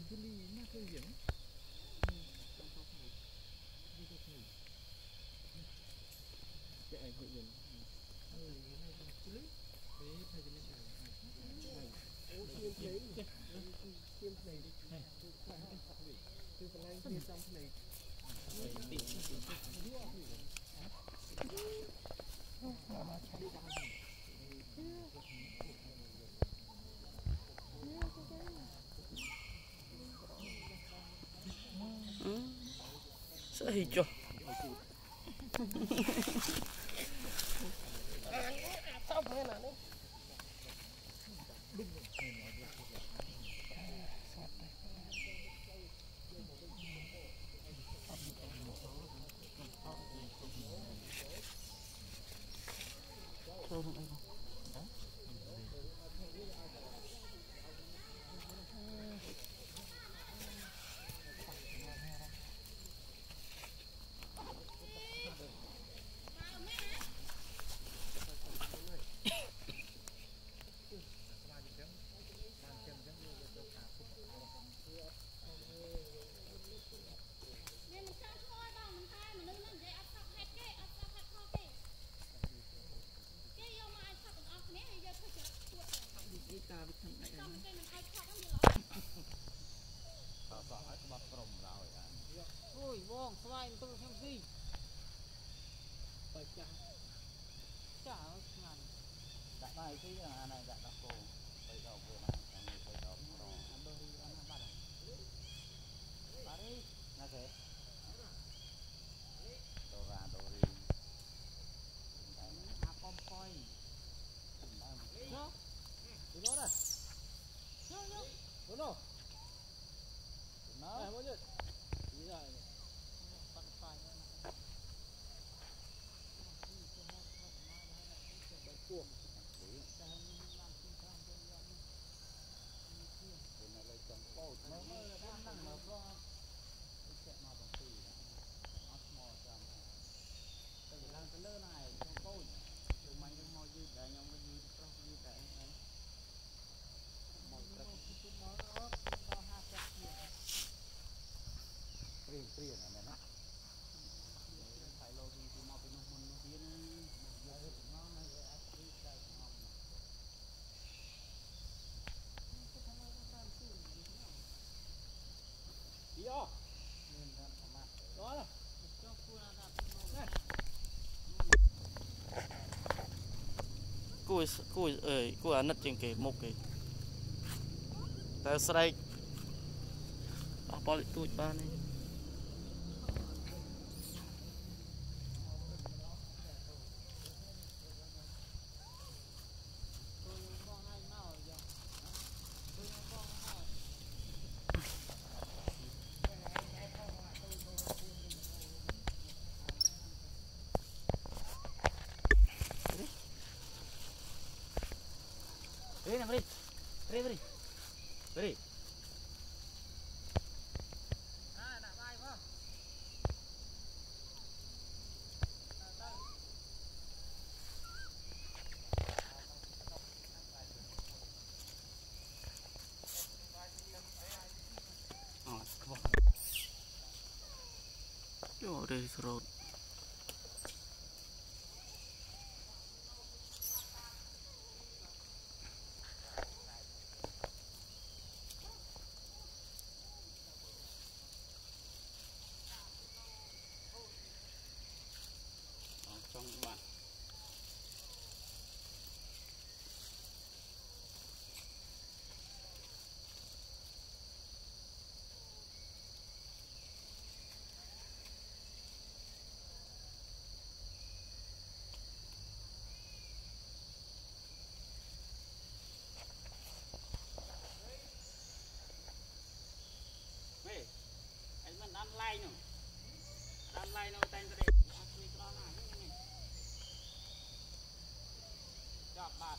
Sẽ hì cho ôi vong xoay tôi xem gì chả ngàn đại bài cái này đại đặc cổ bây giờ vừa này bây giờ ăn đôi đi ăn bắt à đi là thế đồ ra đồ đi à con coi nhớ đi nó đây nhớ đúng không nó bao nhiêu đi rồi bắt phải cuồng cùi ăn nứt trên cái mục cái ta sấy bỏ lại tụi ba này Beri. À, đã bay không? Yo, đây rồi. Trong bạn về anh mình ăn like nữa ăn like nó tên cái đọc bạc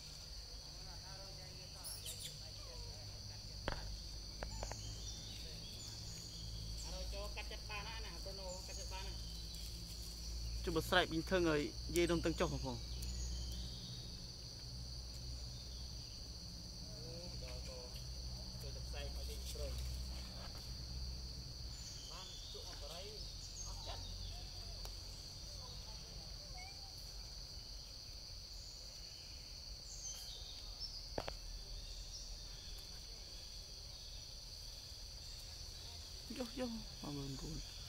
cho cắt chặt ba nè nè cắt chặt ba nè chú bật sải bình thường rồi dây đông tăng chọc không Yo, 34.